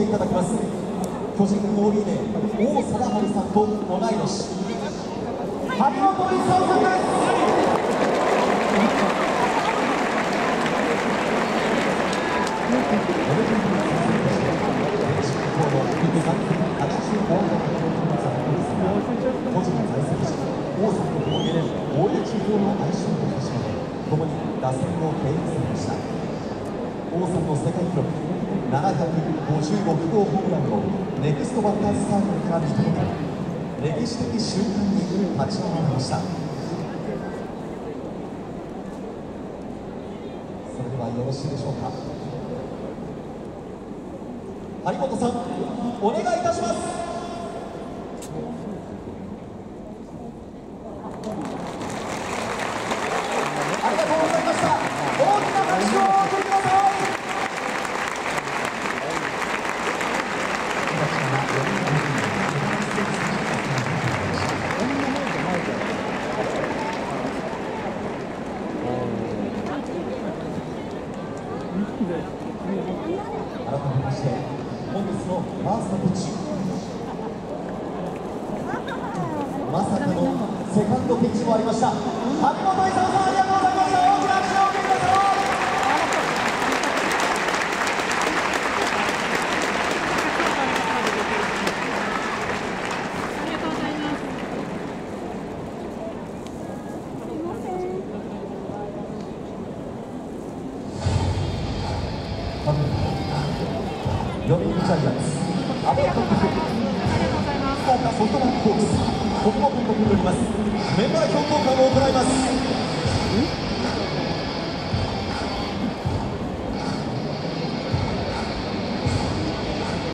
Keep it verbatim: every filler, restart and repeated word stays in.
いただきます。巨人軍 オービー で王貞治さんと同い年、張本勲さんです。個人在籍時、王さんと共に大江地方の愛称を始め、共に打線を牽引されました。王さんの世界記録ななひゃくごじゅうろくごうホームランをネクストバッターズサークルから認め、歴史的瞬間に立ち上がりました。それではよろしいでしょうか。張本さん、お願いいたします。ありがとうございました。大きな拍手をお送りください。改めまして本日のファーストピッチ、まさかのセカンドピッチもありました。張本勲さん、ありがとうございました。大きな拍手をお送りください。読売ジャイアンツ、阿部監督、福岡ソフトバンクホークス、ここも監督によりますメンバー評価会を行います。